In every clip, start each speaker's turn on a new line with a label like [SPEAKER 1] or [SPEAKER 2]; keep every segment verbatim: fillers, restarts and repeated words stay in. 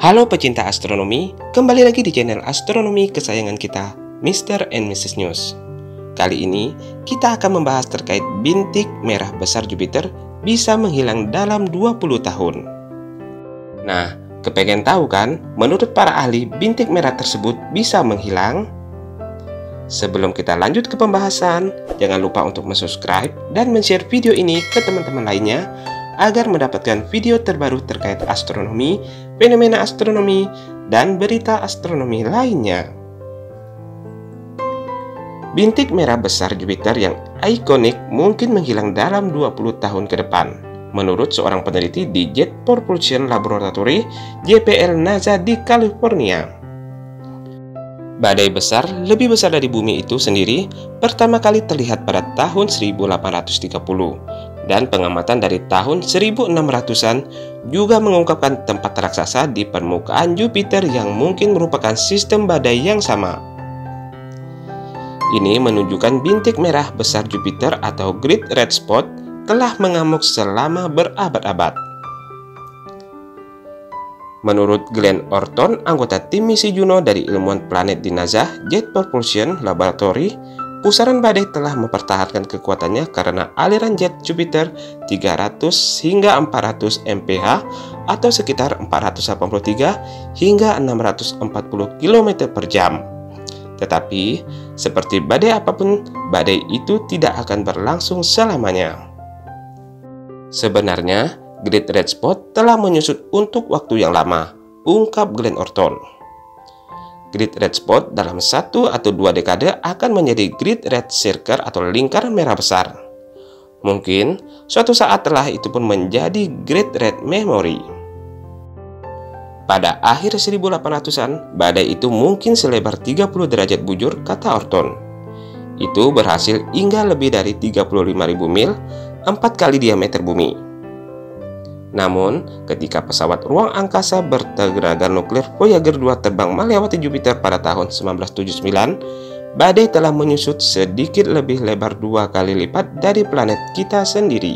[SPEAKER 1] Halo pecinta astronomi, kembali lagi di channel astronomi kesayangan kita, Mister and Missus News. Kali ini, kita akan membahas terkait bintik merah besar Jupiter bisa menghilang dalam dua puluh tahun. Nah, kepengen tahu kan, menurut para ahli, bintik merah tersebut bisa menghilang? Sebelum kita lanjut ke pembahasan, jangan lupa untuk subscribe dan share video ini ke teman-teman lainnya, agar mendapatkan video terbaru terkait astronomi, fenomena astronomi, dan berita astronomi lainnya. Bintik merah besar Jupiter yang ikonik mungkin menghilang dalam dua puluh tahun ke depan, menurut seorang peneliti di Jet Propulsion Laboratory J P L NASA di California. Badai besar lebih besar dari bumi itu sendiri pertama kali terlihat pada tahun seribu delapan ratus tiga puluh. Dan pengamatan dari tahun seribu enam ratusan juga mengungkapkan tempat raksasa di permukaan Jupiter yang mungkin merupakan sistem badai yang sama. Ini menunjukkan bintik merah besar Jupiter atau Great Red Spot telah mengamuk selama berabad-abad. Menurut Glenn Orton, anggota tim misi Juno dari ilmuwan planet di NASA Jet Propulsion Laboratory, pusaran badai telah mempertahankan kekuatannya karena aliran jet Jupiter tiga ratus hingga empat ratus mil per jam atau sekitar empat ratus delapan puluh tiga hingga enam ratus empat puluh kilometer per jam. Tetapi, seperti badai apapun, badai itu tidak akan berlangsung selamanya. Sebenarnya, Great Red Spot telah menyusut untuk waktu yang lama, ungkap Glenn Orton. Great Red Spot dalam satu atau dua dekade akan menjadi Great Red Circle atau lingkaran merah besar. Mungkin suatu saat telah itu pun menjadi Great Red Memory. Pada akhir seribu delapan ratusan, badai itu mungkin selebar tiga puluh derajat bujur, kata Orton. Itu berhasil hingga lebih dari tiga puluh lima ribu mil, empat kali diameter bumi. Namun, ketika pesawat ruang angkasa bertenaga nuklir Voyager dua terbang melewati Jupiter pada tahun seribu sembilan ratus tujuh puluh sembilan, badai telah menyusut sedikit lebih lebar dua kali lipat dari planet kita sendiri.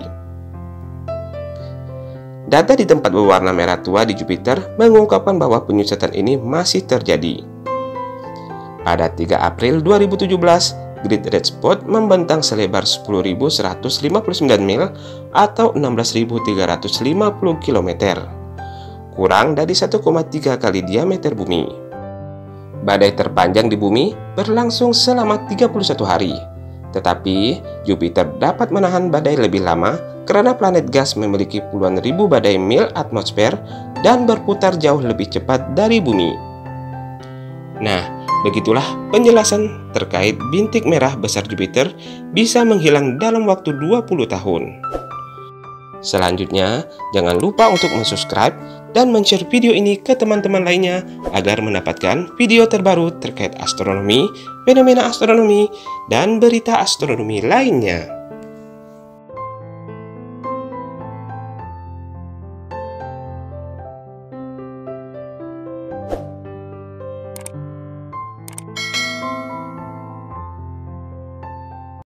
[SPEAKER 1] Data di tempat berwarna merah tua di Jupiter mengungkapkan bahwa penyusutan ini masih terjadi. Pada tiga April dua ribu tujuh belas, Great Red Spot membentang selebar sepuluh ribu seratus lima puluh sembilan mil atau enam belas ribu tiga ratus lima puluh kilometer, kurang dari satu koma tiga kali diameter bumi. Badai terpanjang di bumi berlangsung selama tiga puluh satu hari, tetapi Jupiter dapat menahan badai lebih lama karena planet gas memiliki puluhan ribu badai mil atmosfer dan berputar jauh lebih cepat dari bumi. Nah, begitulah penjelasan terkait bintik merah besar Jupiter bisa menghilang dalam waktu dua puluh tahun. Selanjutnya, jangan lupa untuk subscribe dan share video ini ke teman-teman lainnya agar mendapatkan video terbaru terkait astronomi, fenomena astronomi, dan berita astronomi lainnya.